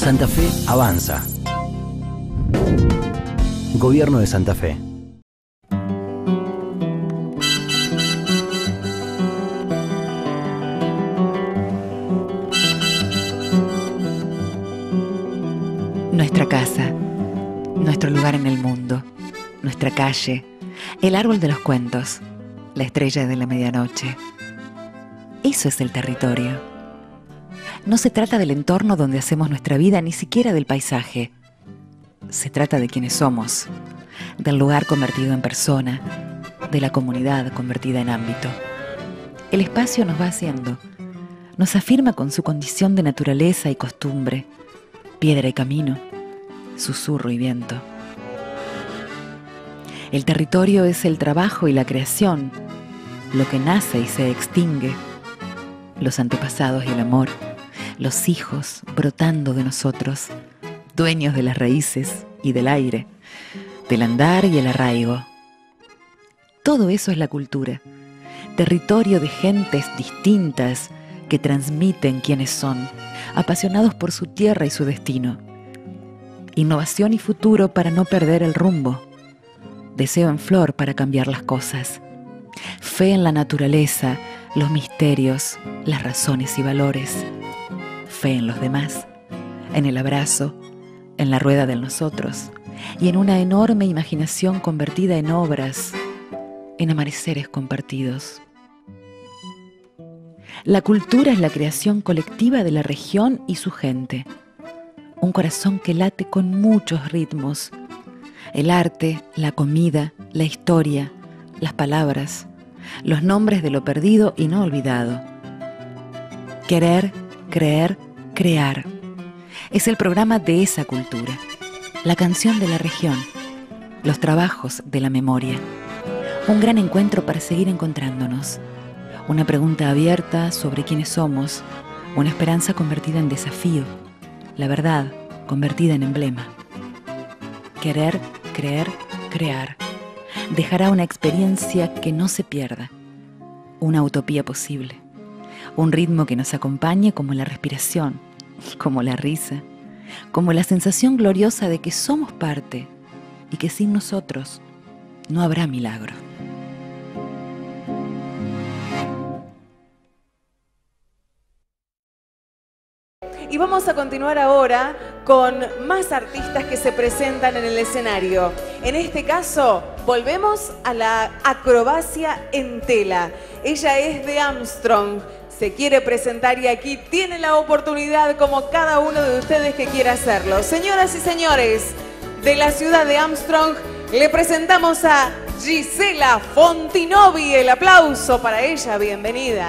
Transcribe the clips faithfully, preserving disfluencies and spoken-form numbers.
Santa Fe avanza. Gobierno de Santa Fe. Nuestra casa, nuestro lugar en el mundo, nuestra calle, el árbol de los cuentos, la estrella de la medianoche. Eso es el territorio. No se trata del entorno donde hacemos nuestra vida, ni siquiera del paisaje. Se trata de quienes somos, del lugar convertido en persona, de la comunidad convertida en ámbito. El espacio nos va haciendo, nos afirma con su condición de naturaleza y costumbre, piedra y camino, susurro y viento. El territorio es el trabajo y la creación, lo que nace y se extingue, los antepasados y el amor, los hijos brotando de nosotros, dueños de las raíces y del aire, del andar y el arraigo. Todo eso es la cultura, territorio de gentes distintas que transmiten quiénes son, apasionados por su tierra y su destino. Innovación y futuro para no perder el rumbo. Deseo en flor para cambiar las cosas. Fe en la naturaleza, los misterios, las razones y valores. Fe en los demás, en el abrazo, en la rueda del nosotros y en una enorme imaginación convertida en obras, en amaneceres compartidos. La cultura es la creación colectiva de la región y su gente. Un corazón que late con muchos ritmos. El arte, la comida, la historia, las palabras, los nombres de lo perdido y no olvidado. Querer, creer, crear. Es el programa de esa cultura. La canción de la región. Los trabajos de la memoria. Un gran encuentro para seguir encontrándonos. Una pregunta abierta sobre quiénes somos. Una esperanza convertida en desafío. La verdad convertida en emblema. Querer, creer, crear. Dejará una experiencia que no se pierda. Una utopía posible. Un ritmo que nos acompañe como la respiración, como la risa, como la sensación gloriosa de que somos parte y que sin nosotros no habrá milagro. Y vamos a continuar ahora con más artistas que se presentan en el escenario. En este caso, volvemos a la acrobacia en tela. Ella es de Armstrong, se quiere presentar y aquí tiene la oportunidad como cada uno de ustedes que quiera hacerlo. Señoras y señores, de la ciudad de Armstrong, le presentamos a Gisela Fontinovi. El aplauso para ella, bienvenida.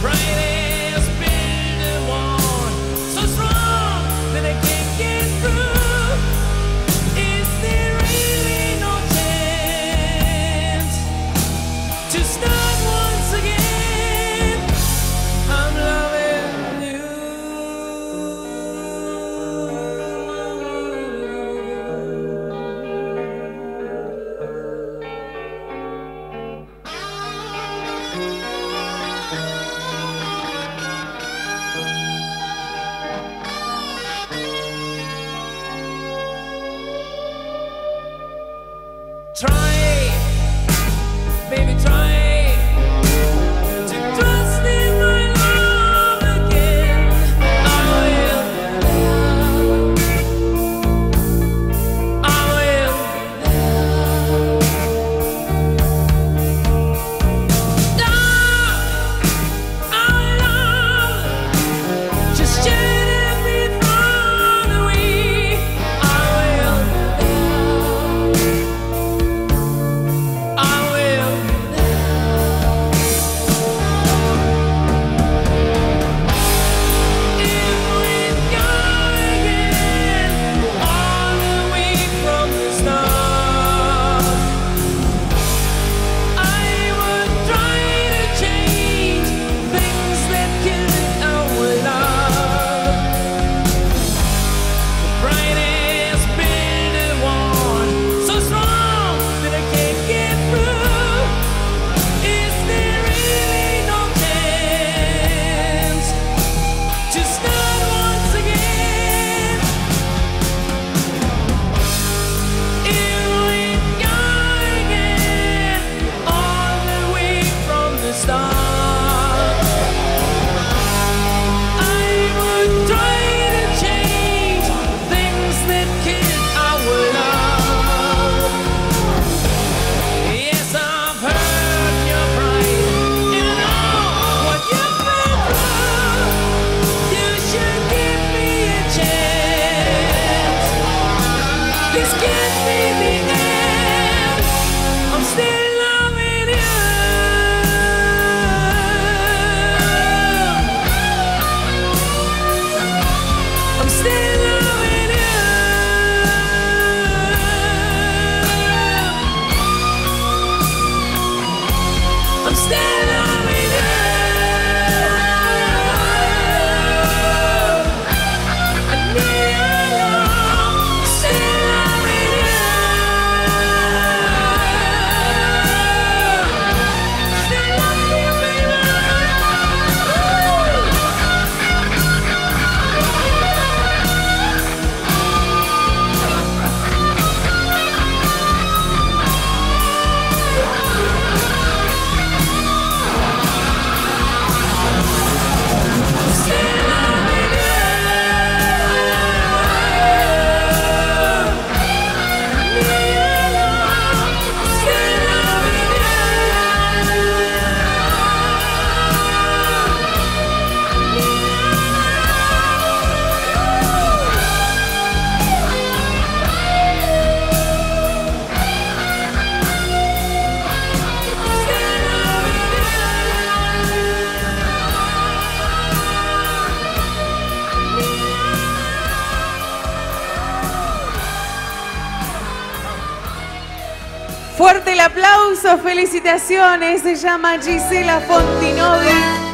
Fuerte el aplauso, felicitaciones. Se llama Gisela Fontinovi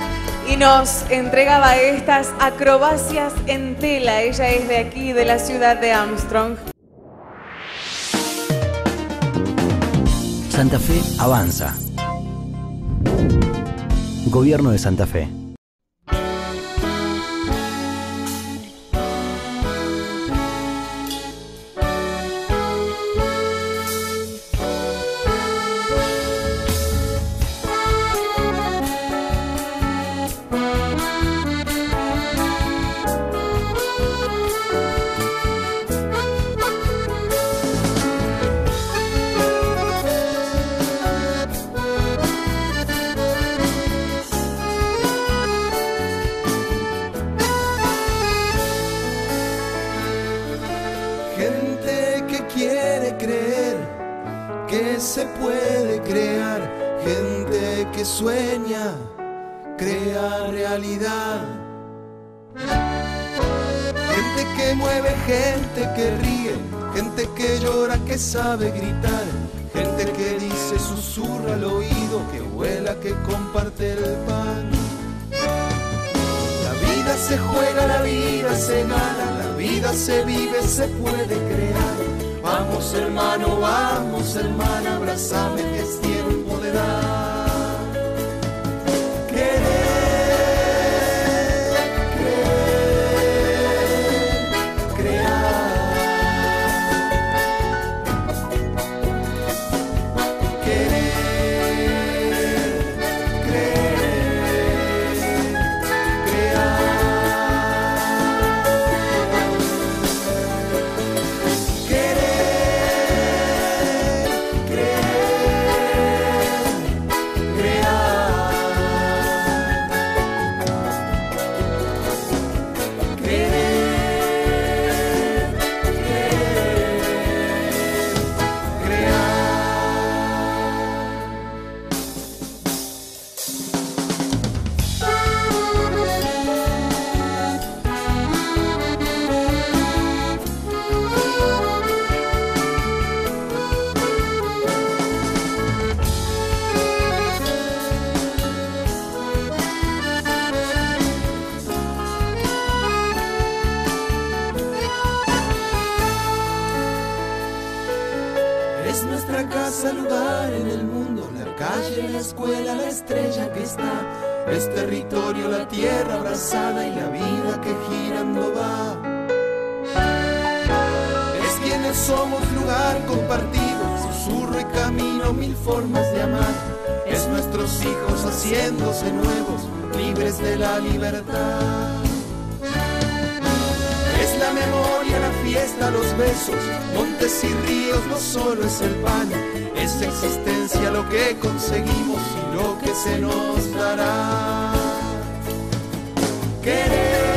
y nos entregaba estas acrobacias en tela. Ella es de aquí, de la ciudad de Armstrong. Santa Fe avanza. Gobierno de Santa Fe. Gente que quiere creer que se puede crear, gente que sueña crear. sea realidad. Gente que mueve, gente que ríe, gente que llora, que sabe gritar, gente que dice, susurra al oído, que vuela, que comparte el pan. La vida se juega, la vida se gana, la vida se vive, se puede crear. Vamos hermano, vamos hermana, abrázame que es tiempo de dar. Es nuestra casa, lugar en el mundo, la calle, la escuela, la estrella que está. Es territorio, la tierra abrazada y la vida que girando va. Es quienes somos, lugar compartido, susurro y camino, mil formas de amar. Es nuestros hijos haciéndose nuevos, libres de la libertad. Es la memoria, la fiesta, los besos, montes y ríos, no solo es el pan, es existencia lo que conseguimos y lo que se nos dará. Querer,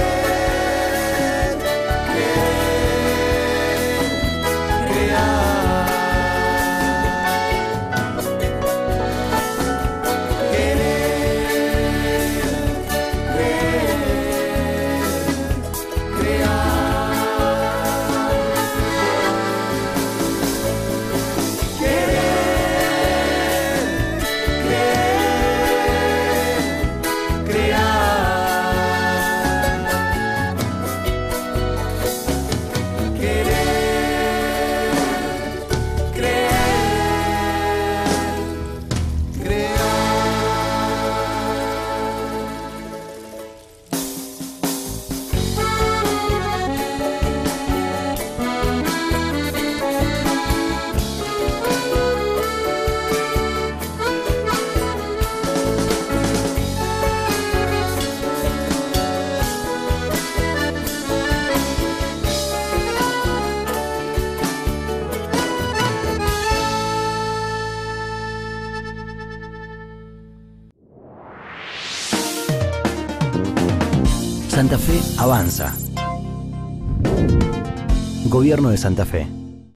creer, crear. Santa Fe avanza. Gobierno de Santa Fe.